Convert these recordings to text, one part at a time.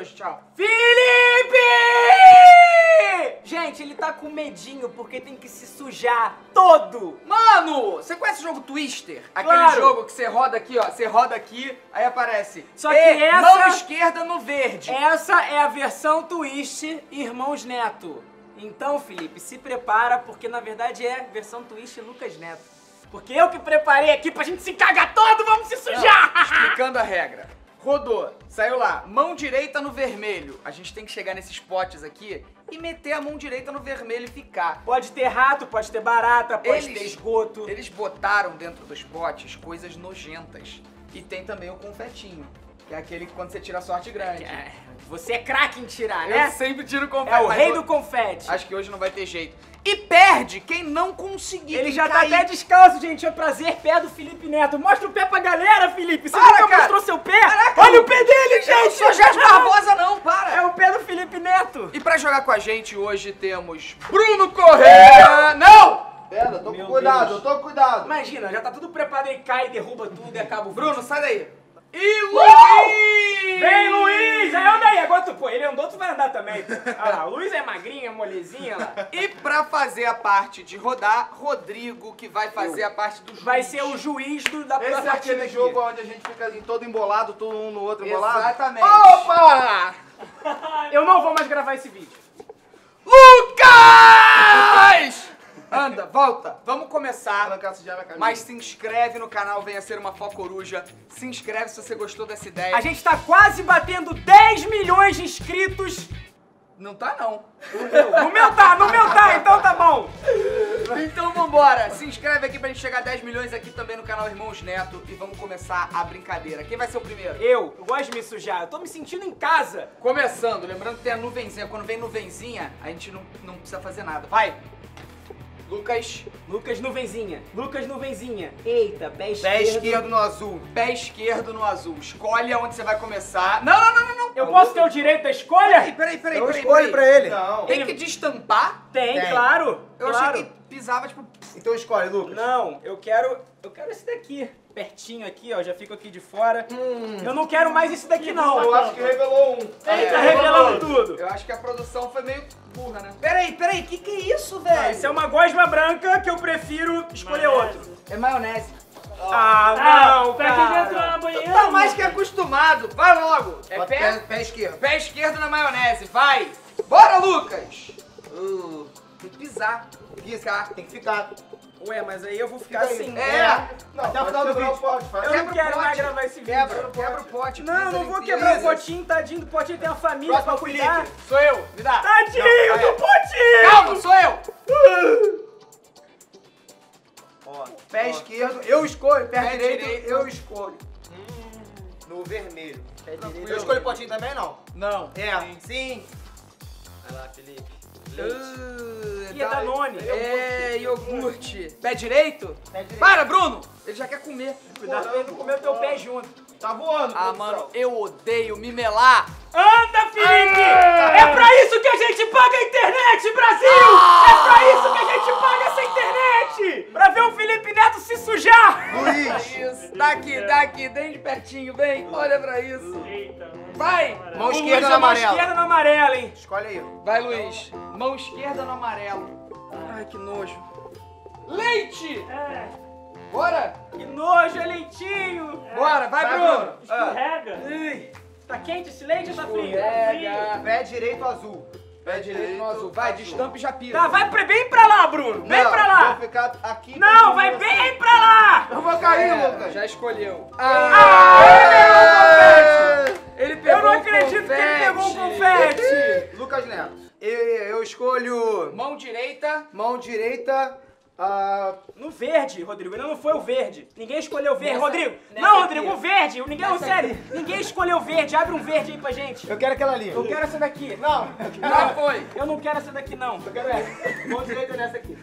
hoje, tchau. Felipe! Gente, ele tá com medinho porque tem que se sujar todo. Mano, você conhece o jogo Twister? Aquele Claro. jogo que você roda aqui, ó. Você roda aqui, aí aparece. Só que essa- mão esquerda no verde. Essa é a versão Twist Irmãos Neto. Então, Felipe, se prepara porque na verdade é versão Twist Lucas Neto. Porque eu que preparei aqui pra gente se cagar todo, vamos se sujar! Não, explicando a regra. Rodou, saiu lá, mão direita no vermelho. A gente tem que chegar nesses potes aqui e meter a mão direita no vermelho e ficar. Pode ter rato, pode ter barata, pode Eles- ter esgoto. Eles botaram dentro dos potes coisas nojentas. E tem também o confetinho, que é aquele que quando você tira a sorte grande. Você é craque em tirar, Eu né? sempre tiro confete. É o mas rei eu- do confete. Acho que hoje não vai ter jeito. E perde quem não conseguir. Ele quem já cair. tá até descalço, gente. É um prazer, pé do Felipe Neto. Mostra o pé pra galera, Felipe. Você Para, nunca cara. mostrou seu pé? Caraca, Olha o pé dele, Eu não gente. sou Jorge Barbosa não, para. É o pé do Felipe Neto. E pra jogar com a gente hoje temos Bruno Correia. Não! Pera, eu tô Meu com cuidado, Deus. eu tô com cuidado. Imagina, já tá tudo preparado e cai, derruba tudo e acaba o Bruno, vídeo. sai daí. E Luiz! Vem, Luiz! Aí anda aí, agora tu, pô, ele andou, tu vai andar também, pô. Ah lá, o Luiz é magrinha, molezinha lá. E pra fazer a parte de rodar, Rodrigo, que vai fazer a parte do juiz. Vai ser o juiz da Esse é partida aquele aqui. jogo onde a gente fica ali todo embolado, todo um no outro embolado? Exatamente. Opa! Eu não vou mais gravar esse vídeo. Lucas! Anda, volta. Vamos começar. Arrancar sujar na camisa. Mas se inscreve no canal Venha Ser Uma Focoruja. Se inscreve se você gostou dessa ideia. A gente tá quase batendo 10 milhões de inscritos. Não tá, não. No meu tá, então tá bom. Então vambora. Se inscreve aqui pra gente chegar a 10 milhões aqui também no canal Irmãos Neto. E vamos começar a brincadeira. Quem vai ser o primeiro? Eu gosto de me sujar, eu tô me sentindo em casa. Começando, lembrando que tem a nuvenzinha. Quando vem nuvenzinha, a gente não precisa fazer nada. Vai! Lucas, Lucas Nuvenzinha, Lucas Nuvenzinha. Eita, pé esquerdo. Pé esquerdo no azul. pé esquerdo no azul. Escolhe aonde você vai começar. Não. Eu posso ter o direito da escolha? Peraí. Eu escolho pra ele. Não. Tem que destampar? Tem, Tem. claro. Eu claro. achei que pisava, tipo... Então escolhe, Lucas. Não, eu quero esse daqui. Pertinho aqui, ó, já fico aqui de fora. Eu não quero mais esse daqui, não. Eu acho que revelou um. Tá revelando tudo. Eu acho que a produção foi meio burra, né? Peraí, que é isso, velho? Esse é uma gosma branca que eu prefiro escolher outro. É maionese. Ah, não, Pra que cara. entrar na banheira? Tá mais que acostumado. Vai logo. É Bota pé esquerdo. pé esquerdo na maionese. Vai. Bora, Lucas. Tem que pisar. Piscar, tem que ficar. Ué, mas aí eu vou ficar Fica aí. assim. É. Não, até o final do vídeo. Pode, faz. Eu Quebra não o quero pote. mais gravar esse vídeo. Quebra o pote. Não, pisa não ali, vou pisa. quebrar o potinho, tadinho do potinho, tem uma família pra Próximo cuidar. Felipe. Sou eu. Me dá. Tadinho Não, do é. potinho! Calma, sou eu. Ó, pé esquerdo, eu escolho. Pé, Pé direito, direito. eu escolho. No vermelho. Pé direito. Eu escolho o potinho também, não? Não. É, sim. Vai lá, Felipe. Ih, é Danone. É, iogurte. Pé direito? Pé direito. Para, Bruno! Ele já quer comer. Cuidado pra ele não comer o teu pé junto. Tá voando. Ah, produção. mano, eu odeio me melar. Anda, Felipe! É pra isso que a gente paga a internet, Brasil! É pra isso que a gente paga essa internet! Pra ver o Felipe Neto se sujar! Luiz. Isso. Daqui, bem de pertinho, vem. Olha pra isso. Eita. Vai! Mão O esquerda Luiz no é mão amarelo. esquerda no amarelo, hein? Escolhe aí. Vai, Luiz. Mão esquerda no amarelo. Ai, que nojo. Leite! É, Bora! Que nojo, é leitinho! Bora, vai, Bruno! escorrega. Ui, tá quente esse leite ou tá frio? Pega. Pé direito azul. Pé direito no azul. Vai, destampa e já pira. Tá, vai bem pra lá, Bruno! Vem Não, pra lá! Vou ficar aqui. Não, vai bem pra lá! Eu vou cair, É, Lucas. já escolheu. Ele Eu pegou não o acredito que ele confete. pegou o confete! Lucas Neto. Eu escolho Mão direita. mão direita. No verde, Rodrigo, ainda não foi o verde. Ninguém escolheu o verde, Nessa- Rodrigo. nessa Não, aqui. Rodrigo, o verde. Ninguém, não, Nessa sério. Ninguém escolheu o verde. Abre um verde aí pra gente. Eu quero aquela ali. Eu quero essa daqui. Não, Já foi. Eu não quero essa daqui, não. eu quero essa. Mão direita nessa aqui.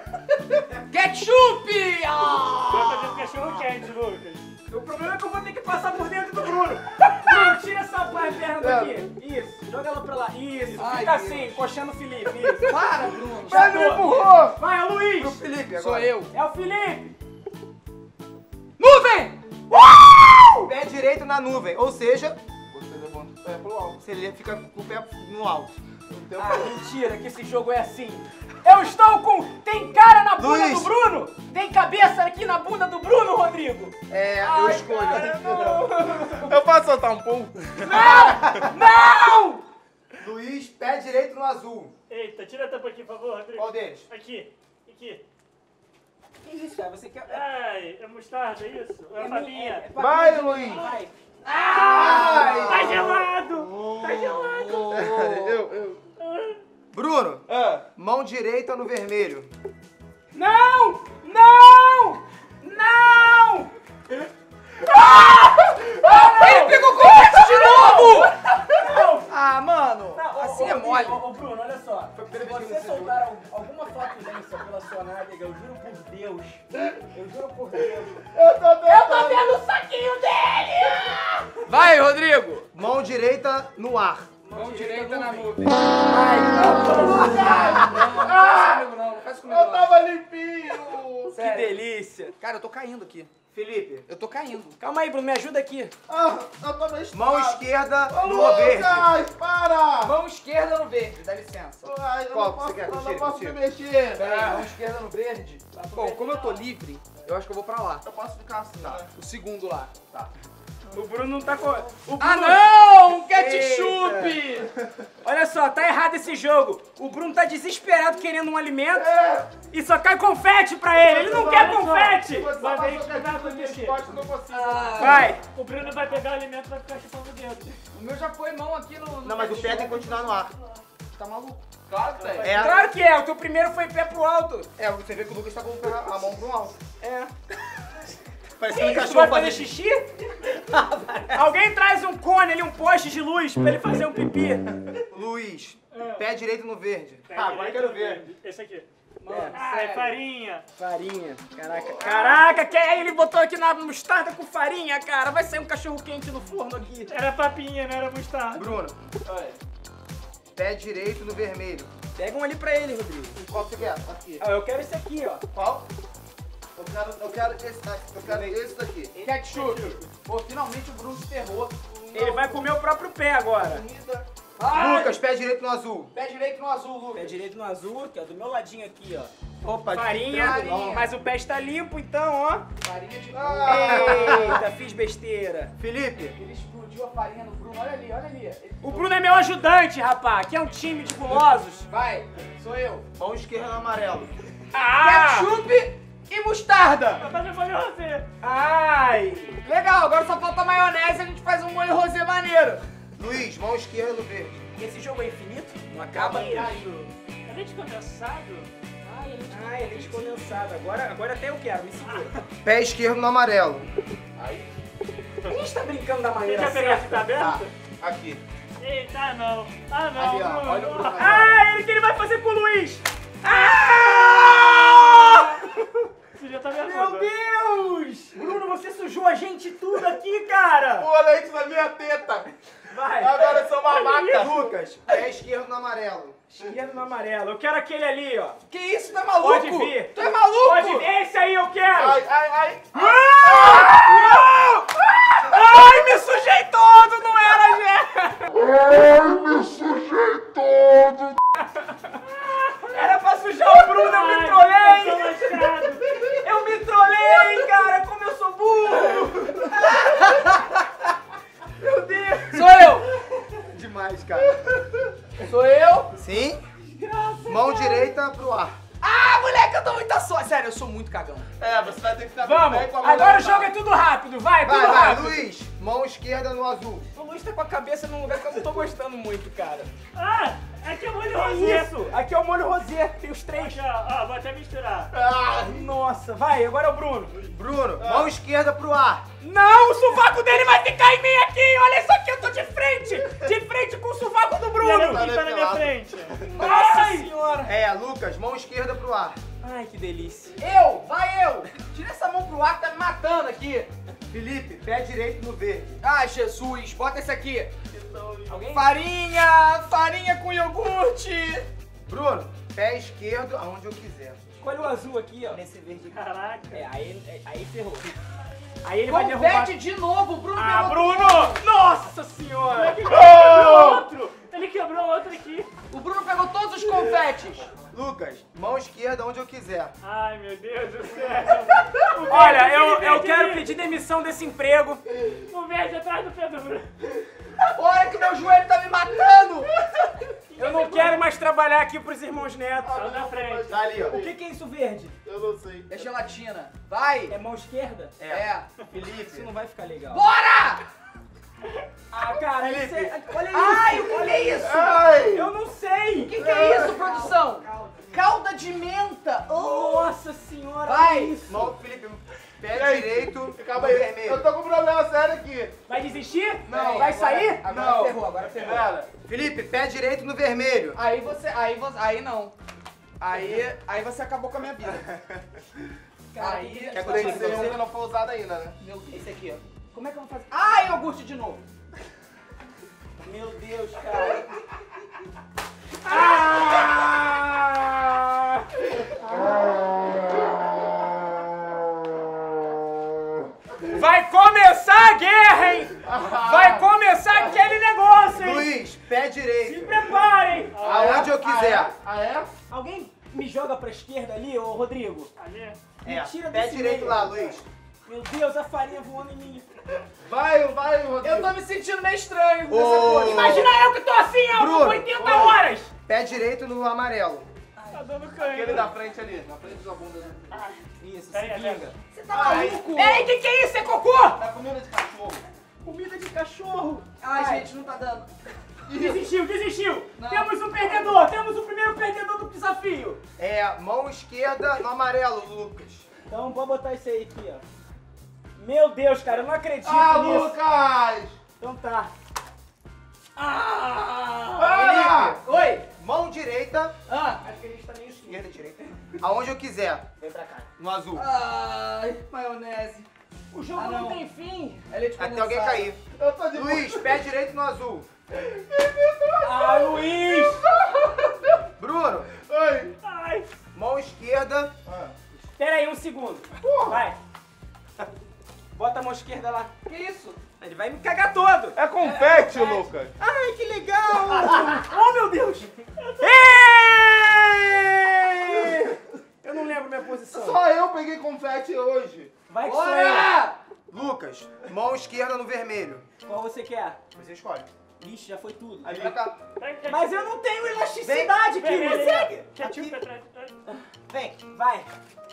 Ketchup! Vai fazer cachorro quente, Lucas. O problema é que eu vou ter que passar por dentro do Bruno. Bruno, tira essa perna daqui. Isso, joga ela pra lá. Isso, Ai, fica Deus. assim, encoxando o Felipe. Isso. Para, Bruno. Ele me empurrou. Vai, é o Luiz. Pro Felipe agora. Sou eu. É o Felipe. Nuvem! Pé direito na nuvem, ou seja... pé pro alto. Você fica com o pé no alto. Ah, mentira, que esse jogo é assim. Eu estou com... Tem cara na bunda Luiz. do Bruno? Tem cabeça aqui na bunda do Bruno, Rodrigo? Eu escolho. Cara, não. Eu posso soltar um pum? Não! Luiz, pé direito no azul. Eita, tira a tampa aqui, por favor, Rodrigo. Qual deles? Aqui. Aqui. Que isso, cara? Você quer... Ai, é mostarda, é isso? É a papinha. Vai, Luiz. Vai. Tá gelado! Tá gelado! Eu. Bruno, mão direita no vermelho. Não! Não! Não! Ele pegou confete de novo! Não! Ah, mano, Não, assim é mole. Ô, Bruno, olha só. Se você soltar alguma flatulência pela sua nádega, eu juro por Deus. Eu juro por Deus. Eu tô vendo o saquinho dele! Vai, Rodrigo! Mão direita no ar. Mão direita na nuvem. Ai, Não faz comigo não. Eu tava limpinho. que delícia. Cara, eu tô caindo aqui. Felipe, Eu tô caindo. Calma aí, Bruno, me ajuda aqui. Eu tô meio mão estrado. esquerda Ô, no verde. Lucas, para! Mão esquerda no verde, dá licença. Ai, eu Qual não que posso, você quer? eu não Tira, posso me tira. mexer. Peraí, mão esquerda no verde. Bom, como eu tô livre, eu acho que eu vou pra lá. Eu posso ficar assim, né? O segundo lá. O Bruno não tá com... O Bruno... Ah, não! Ketchup! Olha só, tá errado esse jogo. O Bruno tá desesperado querendo um alimento e só cai confete pra ele. Ele não quer confete. Você Vai só ver passou que vai ketchup no acontecer. esporte, eu não consigo. Vai. O Bruno vai pegar o alimento e vai ficar chupando o dedo. O meu já foi mão aqui no... Não, mas o pé tem que continuar no ar. Tá maluco? Claro que tem. É. Claro que é. O teu primeiro foi pé pro alto. É, você vê que o Lucas tá com a mão pro alto. É. Parecendo um Tu vai cachorro fazer xixi? Alguém traz um cone ali, um poste de luz pra ele fazer um pipi. Luiz, pé direito no verde. Agora eu quero ver. Esse aqui. É. Ah, é farinha. Farinha. Caraca. Caraca, que é? Ele botou aqui na mostarda com farinha, cara. Vai sair um cachorro quente no forno aqui. Era papinha, não era mostarda. Bruno, pé direito no vermelho. Pega um ali pra ele, Rodrigo. Qual que você quer? Aqui. Ah, eu quero esse aqui, ó. Qual? Eu quero esse daqui. Eu quero esse daqui. Ketchup. Pô, finalmente o Bruno se ferrou. Ele vai comer o próprio pé agora. Lucas, pé direito no azul. Pé direito no azul, Pé Lucas. direito no azul, que é do meu ladinho aqui, ó. Opa, Farinha, farinha. mas o pé está limpo, então, ó. Farinha de Eita, fiz besteira. Felipe, Ele explodiu a farinha no Bruno. Olha ali, olha ali. Ele- O Bruno é meu ajudante, rapaz. Aqui é um time de gulosos. Vai, sou eu. mão esquerda no amarelo. Ah! Ketchup e mostarda. Tá fazendo molho rosé. Ai! Legal, agora só falta maionese e a gente faz um molho rosé maneiro. Luiz, mão esquerda no verde. E esse jogo é infinito? Não acaba? É leite condensado? Ai, é leite condensado. Agora até eu quero, me segura. Pé esquerdo no amarelo. A gente tá brincando da Você maneira quer pegar certa. esse aberto? Aqui. Eita, ah não. Ah não, Ali, ó. Bruno. Olha o Bruno. Ah, ele que ele vai fazer com o Luiz! Ah! Você já tá vendo? Meu Deus! Bruno, você sujou a gente tudo aqui, cara! Pô, leite na minha teta. Vai! Agora eu sou babaca. Lucas, pé esquerdo no amarelo. Esquerdo no amarelo. Eu quero aquele ali, ó. Que isso, tu é maluco? Pode vir. Tu é maluco? Pode vir. Esse aí eu quero! Ai, ai, ai. Ah! Ai, me sujei todo! Não era, Era pra sujar o Bruno, eu me Eu sou trolei! lascado. Eu me trolei, cara! Como eu sou burro! Meu Deus! Sou eu. Demais, cara. Sou eu. Sim. Mão direita pro ar. Ah, moleque, eu tô muito só. Sério, eu sou muito cagão. É, você vai ter que ficar Vamos! bem com a mão Agora o levantada. jogo é tudo rápido, vai, Vai, tudo vai, rápido! Luiz, mão esquerda no azul. O Luiz tá com a cabeça num lugar que eu não tô gostando muito, cara. Ah, aqui é molho Que rosé. isso? Aqui é o molho rosé, tem os três. Aqui, ó, vou até misturar. Nossa, vai, agora é o Bruno. Bruno, mão esquerda pro ar. Não, o sovaco dele vai ficar em mim aqui! Olha isso aqui, eu tô de frente com o sovaco do Olha Bruno! quem tá na minha pelado. frente. Nossa senhora! É, Lucas, mão esquerda pro ar. Ai, que delícia. Vai eu. Tira essa mão pro ar que tá me matando aqui. Felipe, pé direito no verde. Ai, Jesus, bota esse aqui. Alguém? Farinha com iogurte. Bruno, pé esquerdo aonde eu quiser. Escolhe o azul aqui, ó. Nesse verde aqui. Caraca. É, aí ferrou. Aí ele vai derrubar... Confete de novo, Bruno. Ah, derrubou. Bruno! Nossa senhora! Ah! pedir demissão desse emprego. O verde atrás do Pedro Bruno. Olha que meu joelho tá me matando! Eu não quero mais trabalhar aqui pros irmãos Neto. Tá na frente. Tá ali, ó. O que é isso verde? Eu não sei. É gelatina. Vai! É mão esquerda? É. Felipe. Isso não vai ficar legal. Bora! Ah, cara, isso é... Olha isso! Ai, o que é isso? Ai! Eu não sei! O que é isso, produção? Calda de menta! Oh. Nossa senhora, Vai. olha isso! Mão, Felipe, pé Ei, direito, Calma no aí. vermelho. Eu tô com um problema sério aqui. Vai desistir? Não, Vai agora- sair? Agora Não. ferrou, agora ferrou. Pera. Felipe, pé direito no vermelho. Aí não. Aí você acabou com a minha vida. Aí, Quer que eu Tem dê que ser um você? que não foi usado ainda, né? meu Deus, esse aqui, ó. Como é que eu vou fazer? Ai, iogurte de novo. Meu Deus, cara. Vai começar a guerra, hein? Vai começar aquele negócio, hein? Luiz, pé Se direito. preparem! Aonde eu quiser. Ah, é? Alguém me joga pra esquerda ali, ô Rodrigo? Ali. É, tira pé desse direito meio. lá, Luiz. Meu Deus, a farinha voando em mim. Vai, Rodrigo. Eu tô me sentindo meio estranho nessa Ô. coisa. Imagina eu que tô assim, ó, Bruno. por 80 horas! Pé direito no amarelo. Tá dando Aquele cãibra. da frente ali, na frente da bunda. Isso, se Peraí, vinga. Você tá maluco? Ei, que é isso? É cocô? É comida de cachorro. Comida de cachorro. Ai, Vai. gente, não tá dando. Desistiu. Não. Temos um perdedor, temos o primeiro perdedor do desafio. É, mão esquerda no amarelo, Lucas. Então, vou botar isso aí aqui, ó. Meu Deus, cara, eu não acredito Ah, nisso. Lucas! Então tá. Para! Felipe, Oi! mão direita, Ah! Acho que a gente tá meio esquerdo. esquerda, direita. Aonde eu quiser, Vem pra cá. no azul. Ai, maionese. O jogo Ah, não. não. tem fim. É leite Até alguém condensado. cair. Eu tô de Luiz, pé direito no azul. Ah, Luiz! Bruno, Oi! Ai. mão esquerda. Pera aí, um segundo. Vai. Bota a mão esquerda lá. Que isso? Ele vai me cagar todo. É confete, Lucas! Ai, que legal! Oh, meu Deus! Ei! Eu não lembro minha posição. Só eu peguei confete hoje. Vai que sou eu. Bora! Lucas, mão esquerda no vermelho. Qual você quer? Você escolhe. Ixi, já foi tudo. Ali pra cá. Mas eu não tenho elasticidade, Vem, que vem, consegue? Quer tipo pra trás? Vem. Vai.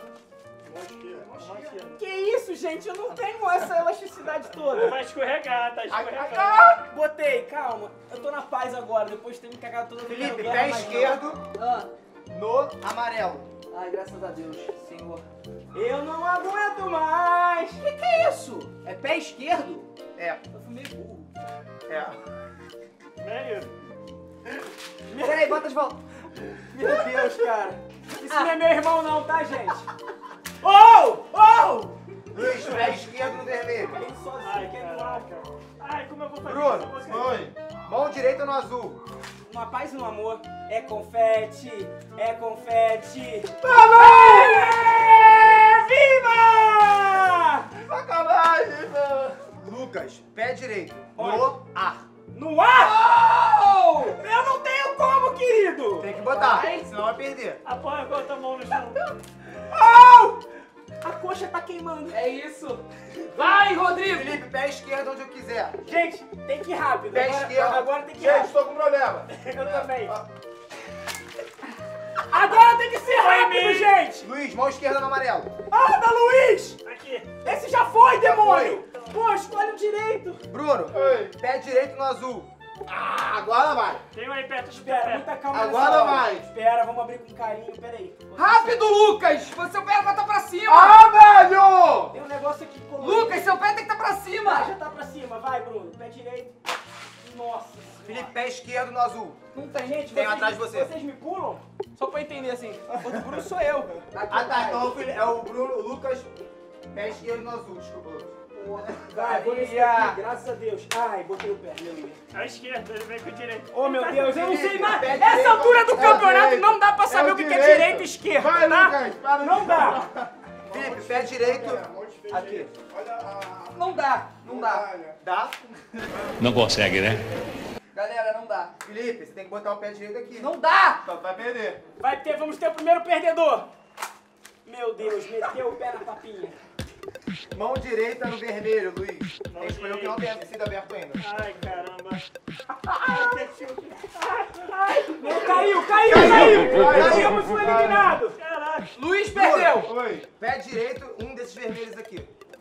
Que isso, gente? Eu não tenho essa elasticidade toda. Vai escorregar, tá escorregando. Botei, calma. Eu tô na paz agora, depois de ter me cagado toda. Felipe, pé esquerdo Ah. no amarelo. Ai, graças a Deus, Senhor. Eu não aguento mais. Que é isso? É pé esquerdo? É, Eu fui meio burro. é. Velho. Peraí, bota de volta. Meu Deus, cara. Isso não é meu irmão não, tá, gente? Oh! Oh! Luiz, pé esquerdo no vermelho. Ele sozinho Ai, aqui no caraca. alto. Ai, como eu vou fazer Bruno, isso com você? Oi! Mão direita no azul. Numa paz e no amor. É confete! É confete! Viva! Sacanagem, mano! Lucas, pé direito Onde? no ar. No ar! Eu não tenho como, querido! Tem que botar, Vai. senão vai perder. Apoia com a outra mão no chão. Oh! A coxa tá queimando. É isso. Vai, Rodrigo. Felipe, pé esquerdo onde eu quiser. Gente, tem que ir rápido. Pé Agora, esquerdo. agora tem que ir Gente, rápido. tô com problema. Eu também. Agora tem que ser rápido, gente! Luiz, mão esquerda no amarelo. Anda, Luiz! Aqui. Esse já foi, demônio! Pô, escolhe o direito! Bruno, Oi! pé direito no azul. Ah, agora vai! Tem um aí perto do Espera, pé. muita calma Agora nessa hora. vai. Espera, vamos abrir com carinho, peraí. Rápido, Lucas. Seu pé vai estar pra cima. Ah, velho! Tem um negócio aqui colorido. Lucas, seu pé tem que estar pra Ah, cima. já tá pra cima, vai, Bruno. Pé direito. Nossa senhora. Felipe, pé esquerdo no azul. Não tem. Gente, Tem vocês, atrás de você. Vocês me pulam? Só pra entender assim. O do Bruno sou eu. Ah tá, então é o Bruno, o Lucas, pé esquerdo no azul, desculpa, Lucas. Vai, vou nesse Maria. aqui, graças a Deus. Ai, botei o pé, aleluia. A esquerda, ele vem com o direito. Oh, meu Deus, eu não sei Felipe, nada. pé Essa direito, altura do é o campeonato direito. não dá pra saber É o que é direito. direita e esquerda, Vai, tá? Lucas, para de Não dá. Felipe, pé direito, aqui. Olha a... Não dá. Não dá. Dá? Não consegue, né? Galera, não dá. Felipe, você tem que botar o pé direito aqui. Não dá. Então vai perder. Vamos ter o primeiro perdedor. Meu Deus, meteu o pé na papinha. Mão direita no vermelho, Luiz. Tem que escolher o que não tenha sido aberto ainda. Ai, caramba. Não, caiu! Temos um eliminado! Caraca. Luiz perdeu! Oi. Pé direito, um desses vermelhos aqui.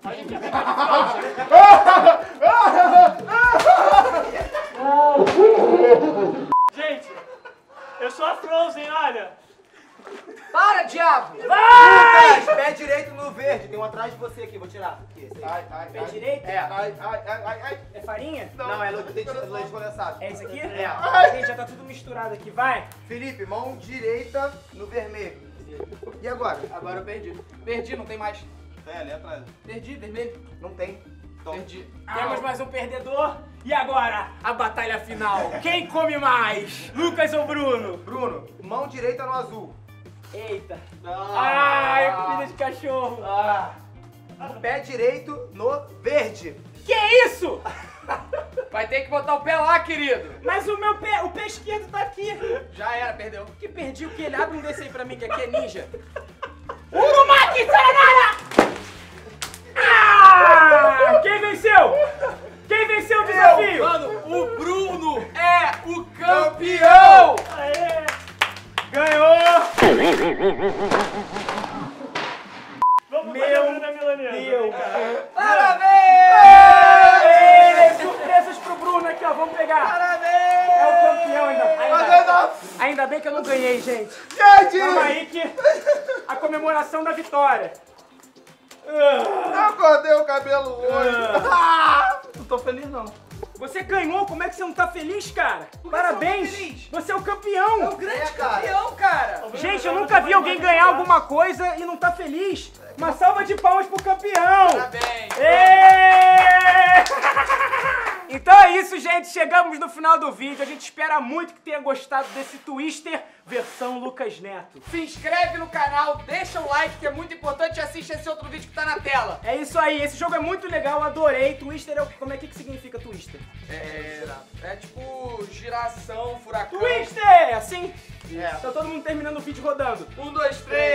Gente, eu sou a Frozen, olha. Para, diabo! Lucas, pé direito no verde. Tem um atrás de você aqui, vou tirar. Aqui, esse aí. Pé direito? É. Ai. É farinha? Não, é leite condensado. É esse aqui? É. Gente, já tá tudo misturado aqui, vai! Felipe, mão direita no vermelho. E agora? Agora eu perdi. Perdi, não tem mais. Tem ali atrás. Perdi, vermelho. Não tem. Perdi. Temos mais um perdedor. E agora, a batalha final. Quem come mais? Lucas ou Bruno? Bruno, mão direita no azul. Eita. Ai, comida de cachorro. Pé direito no verde. Que isso? Vai ter que botar o pé lá, querido. Mas o pé esquerdo tá aqui. Já era, perdeu. Que perdi o que? Ele abre um desse aí pra mim, que aqui é ninja. Urumaki Sayonara! Ah! Quem venceu? Quem venceu o desafio? Mano, o Bruno é o campeão! Aê. Ganhou! Vamos Meu fazer a Bruna Milanesa. Deus! Parabéns! Surpresas pro Bruno aqui, ó. Vamos pegar. Parabéns! É o campeão ainda bem que eu não ganhei, gente. Calma aí que a comemoração da vitória. Eu acordei o cabelo hoje. Não tô feliz, não. Você ganhou, como é que você não tá feliz, cara? que Parabéns! você não tá feliz? Você é o campeão! É o grande campeão, cara! Gente, eu nunca vi alguém ganhar alguma coisa e não tá feliz. Uma salva de palmas pro campeão! Parabéns! Êêêê! Então é isso, gente. Chegamos no final do vídeo. A gente espera muito que tenha gostado desse Twister versão Lucas Neto. Se inscreve no canal, deixa o like que é muito importante e assiste esse outro vídeo que tá na tela. É isso aí. Esse jogo é muito legal. Eu adorei. Twister é o... Como é que significa Twister? É tipo giração, furacão. Twister! Assim? É. Tá todo mundo terminando o vídeo rodando. 1, 2, 3.